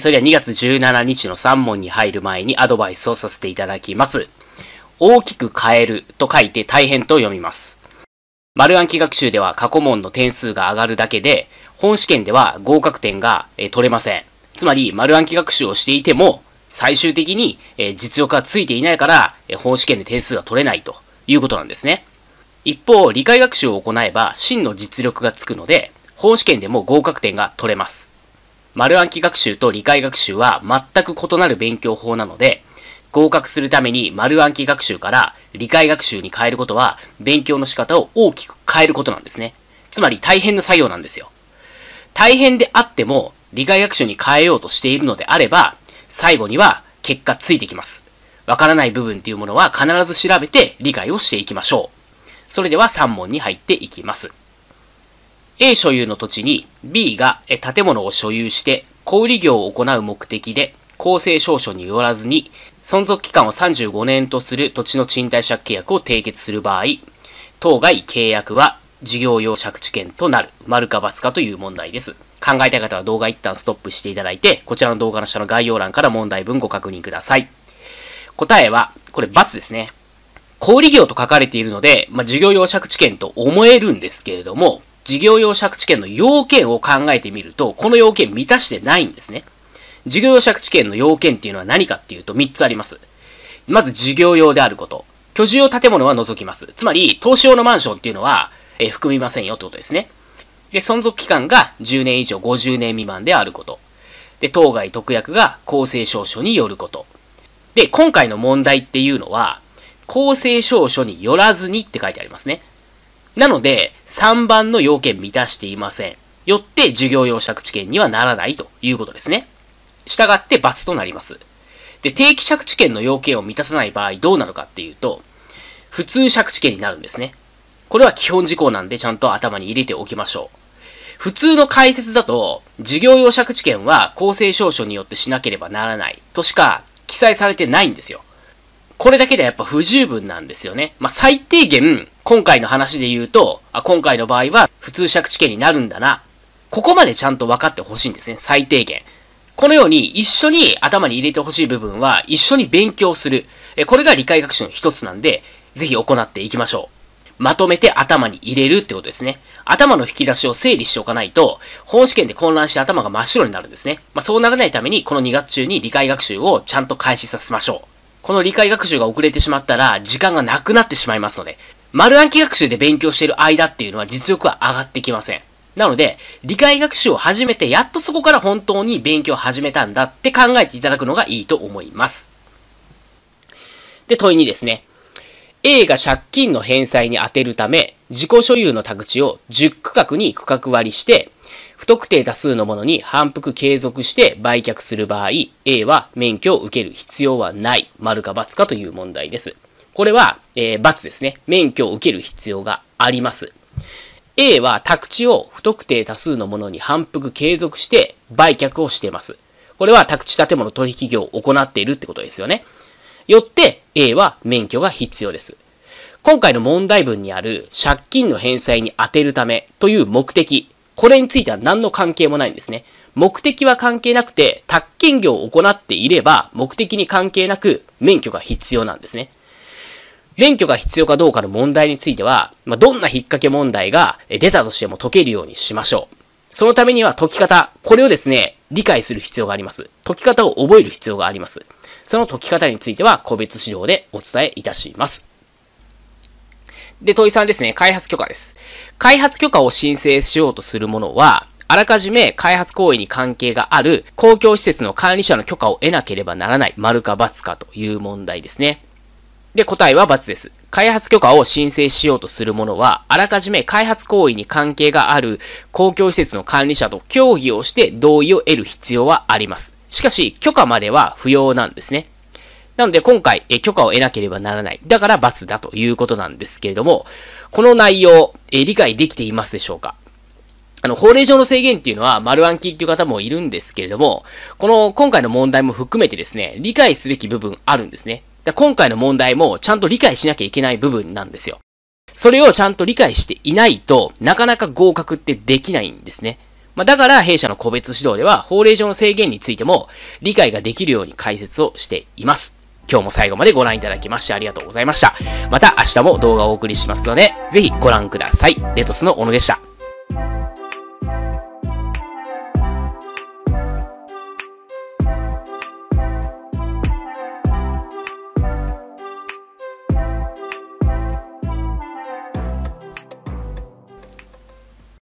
それでは2月17日の3問に入る前にアドバイスをさせていただきます。大きく変えると書いて大変と読みます。丸暗記学習では過去問の点数が上がるだけで、本試験では合格点が取れません。つまり丸暗記学習をしていても、最終的に実力がついていないから本試験で点数が取れないということなんですね。一方、理解学習を行えば真の実力がつくので、本試験でも合格点が取れます。丸暗記学習と理解学習は全く異なる勉強法なので、合格するために丸暗記学習から理解学習に変えることは、勉強の仕方を大きく変えることなんですね。つまり大変な作業なんですよ。大変であっても、理解学習に変えようとしているのであれば、最後には結果ついてきます。わからない部分っていうものは必ず調べて理解をしていきましょう。それでは3問に入っていきます。A 所有の土地に B が建物を所有して小売業を行う目的で公正証書によらずに存続期間を35年とする土地の賃貸借契約を締結する場合、当該契約は事業用借地権となる、丸か×かという問題です。考えたい方は動画一旦ストップしていただいて、こちらの動画の下の概要欄から問題文ご確認ください。答えは、これ×ですね。小売業と書かれているので、事業用借地権と思えるんですけれども、事業用借地権の要件を考えてみると、この要件満たしてないんですね。事業用借地権の要件っていうのは何かっていうと3つあります。まず事業用であること。居住用建物は除きます。つまり、投資用のマンションっていうのは、含みませんよってことですね。で、存続期間が10年以上50年未満であること。で、当該特約が公正証書によること。で、今回の問題っていうのは、公正証書によらずにって書いてありますね。なので、3番の要件満たしていません。よって、事業用借地権にはならないということですね。したがって×となります。で、定期借地権の要件を満たさない場合どうなるかっていうと、普通借地権になるんですね。これは基本事項なんでちゃんと頭に入れておきましょう。普通の解説だと、事業用借地権は公正証書によってしなければならないとしか記載されてないんですよ。これだけではやっぱ不十分なんですよね。最低限、今回の話で言うと、今回の場合は普通借地権になるんだな。ここまでちゃんと分かってほしいんですね、最低限。このように一緒に頭に入れてほしい部分は一緒に勉強する。これが理解学習の一つなんで、ぜひ行っていきましょう。まとめて頭に入れるってことですね。頭の引き出しを整理しておかないと、本試験で混乱して頭が真っ白になるんですね。そうならないために、この2月中に理解学習をちゃんと開始させましょう。この理解学習が遅れてしまったら、時間がなくなってしまいますので、丸暗記学習で勉強している間っていうのは実力は上がってきません。なので、理解学習を始めて、やっとそこから本当に勉強を始めたんだって考えていただくのがいいと思います。で、問い2ですね。A が借金の返済に充てるため、自己所有の宅地を10区画に区画割りして、不特定多数のものに反復継続して売却する場合、A は免許を受ける必要はない、丸か×かという問題です。これは、×ですね。免許を受ける必要があります。A は宅地を不特定多数のものに反復継続して売却をしています。これは宅地建物取引業を行っているってことですよね。よって A は免許が必要です。今回の問題文にある借金の返済に充てるためという目的、これについては何の関係もないんですね。目的は関係なくて、宅建業を行っていれば目的に関係なく免許が必要なんですね。免許が必要かどうかの問題については、どんな引っ掛け問題が出たとしても解けるようにしましょう。そのためには解き方、これをですね、理解する必要があります。解き方を覚える必要があります。その解き方については個別指導でお伝えいたします。で、問い3ですね、開発許可です。開発許可を申請しようとするものは、あらかじめ開発行為に関係がある公共施設の管理者の許可を得なければならない、丸か×かという問題ですね。で、答えは×です。開発許可を申請しようとするものは、あらかじめ開発行為に関係がある公共施設の管理者と協議をして同意を得る必要はあります。しかし、許可までは不要なんですね。なので、今回、許可を得なければならない。だから×だということなんですけれども、この内容、理解できていますでしょうか？法令上の制限っていうのは丸暗記っていう方もいるんですけれども、今回の問題も含めてですね、理解すべき部分あるんですね。今回の問題もちゃんと理解しなきゃいけない部分なんですよ。それをちゃんと理解していないとなかなか合格ってできないんですね。 だから弊社の個別指導では法令上の制限についても理解ができるように解説をしています。今日も最後までご覧いただきましてありがとうございました。また明日も動画をお送りしますので、ぜひご覧ください。レトスの小野でした。